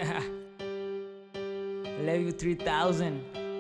Love you 3000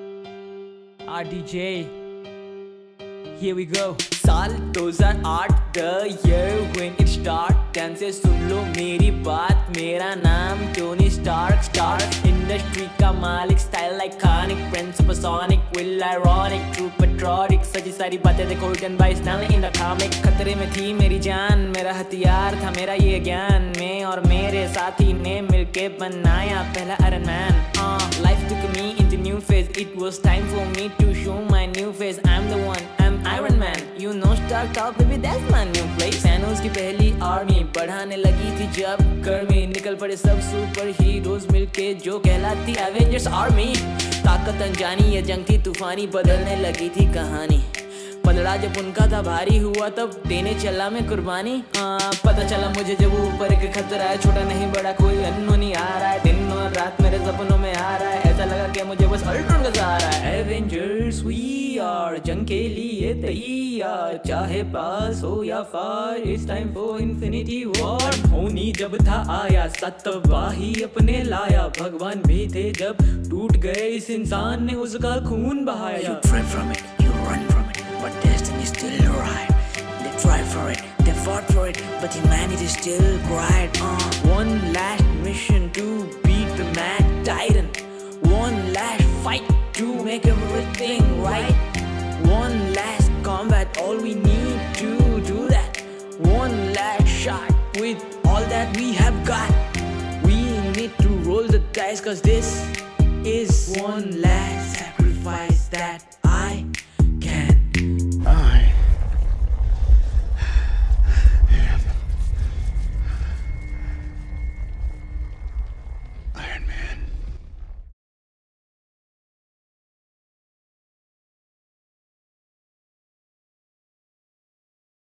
RDJ. Here we go. साल 2008 the year when it start. ध्यान से सुन लो मेरी बात, मेरा नाम टोनी स्टार्क. स्टार्क इंडस्ट्री का मालिक, style iconic, prince supersonic, will ironic, true patriotic. सजी सारी बातें देखो written by Stanley in the comic. खतरे में थी मेरी जान, मेरा हथियार था मेरा ये ज्ञान. मैं और मेरे साथी ने मिलके बनाया पहला Iron Man. Life took me into new phase. It was time for me to show my new face. I'm the one, I'm Iron Man. You know Stark Talk, baby, that's my new place. Thanos की पहली army बढ़ाने लगी थी जब गर्मी. निकल पड़े सब सुपर हीरोज मिलके जो कहलाती एवेंजर्स आर्मी. ताकत अनजानी ये जंग थी तूफानी, बदलने लगी थी कहानी. पलड़ा जब उनका था भारी हुआ तब देने चला मैं कुर्बानी. पता चला मुझे जब ऊपर एक खतरा है, छोटा नहीं बड़ा कोई अनहोनी आ रहा है. दिन और रात मेरे सपनों में आ रहा है, ऐसा लगा कि मुझे बस अल्ट्रॉन का सहारा है. एवेंजर्स वी आर, जंग के लिए तैयार. चाहे पास हो या far, it's time for Infinity War. Dhoni जब था आया, सतवाही अपने लाया. भगवान भी थे जब टूट गए इस इंसान ने उसका खून बहाया. You pray from it, you run from it, but destiny still arrived. They tried for it, they fought for it, but humanity still cried. One last mission to beat the mad titan. One last fight to make everything right. One last combat, all we need to do that. One last shot with all that we have got. We need to roll the dice, cause this is one last sacrifice that